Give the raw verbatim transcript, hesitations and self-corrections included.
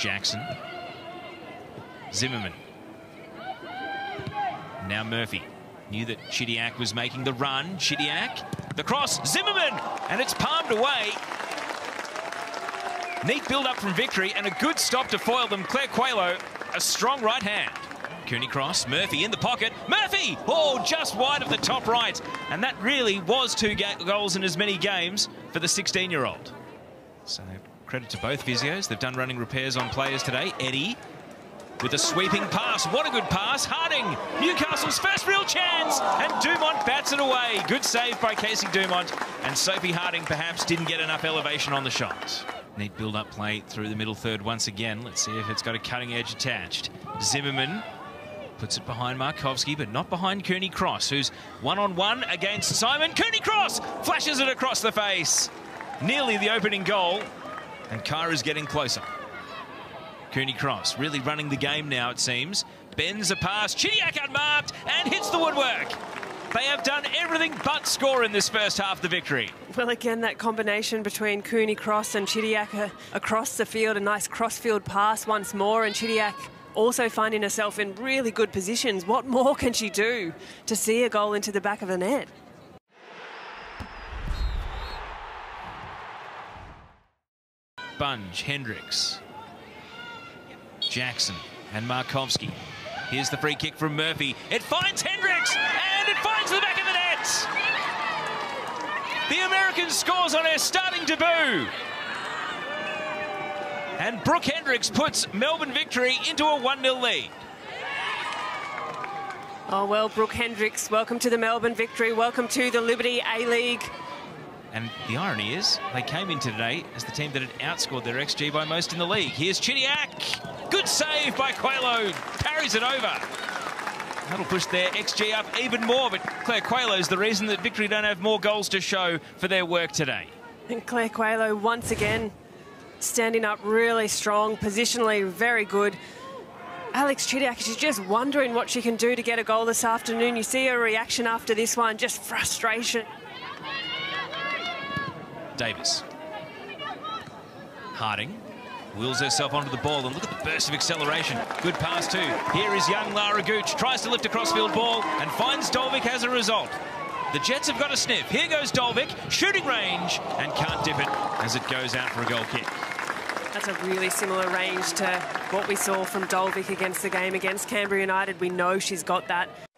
Jackson. Zimmerman. Now Murphy. Knew that Chidiac was making the run. Chidiac, the cross, Zimmerman, and it's palmed away. Neat build-up from Victory and a good stop to foil them. Claire Coelho, a strong right hand. Cooney cross, Murphy in the pocket. Murphy! Oh, just wide of the top right. And that really was two goals in as many games for the sixteen-year-old. So credit to both physios. They've done running repairs on players today. Eddie with a sweeping pass. What a good pass. Harding, Newcastle's first real chance. And Dumont bats it away. Good save by Casey Dumont. And Sophie Harding perhaps didn't get enough elevation on the shot. Neat build-up play through the middle third once again. Let's see if it's got a cutting edge attached. Zimmerman puts it behind Markovski, but not behind Cooney Cross, who's one-on-one against Simon. Cooney Cross flashes it across the face. Nearly the opening goal. And Kyra's getting closer. Cooney Cross really running the game now, it seems. Bends a pass, Chidiac unmarked, and hits the woodwork. They have done everything but score in this first half of the Victory. Well, again, that combination between Cooney Cross and Chidiac uh, across the field, a nice cross-field pass once more, and Chidiac also finding herself in really good positions. What more can she do to see a goal into the back of the net? Bunge, Hendricks, Jackson and Markovski. Here's the free kick from Murphy. It finds Hendricks and it finds the back of the net. The American scores on her starting debut. And Brooke Hendricks puts Melbourne Victory into a one nil lead. Oh, well, Brooke Hendricks, welcome to the Melbourne Victory. Welcome to the Liberty A-League. And the irony is, they came in today as the team that had outscored their X G by most in the league. Here's Chidiac. Good save by Coelho. Parries it over. That'll push their X G up even more, but Claire Coelho's the reason that Victory don't have more goals to show for their work today. And Claire Coelho, once again, standing up really strong, positionally very good. Alex Chidiac, she's just wondering what she can do to get a goal this afternoon. You see her reaction after this one, just frustration. Davis. Harding wheels herself onto the ball and look at the burst of acceleration. Good pass too. Here is young Lara Gooch, tries to lift a crossfield ball and finds Dolvik as a result. The Jets have got a sniff. Here goes Dolvik, shooting range, and can't dip it as it goes out for a goal kick. That's a really similar range to what we saw from Dolvik against the game against Canberra United. We know she's got that.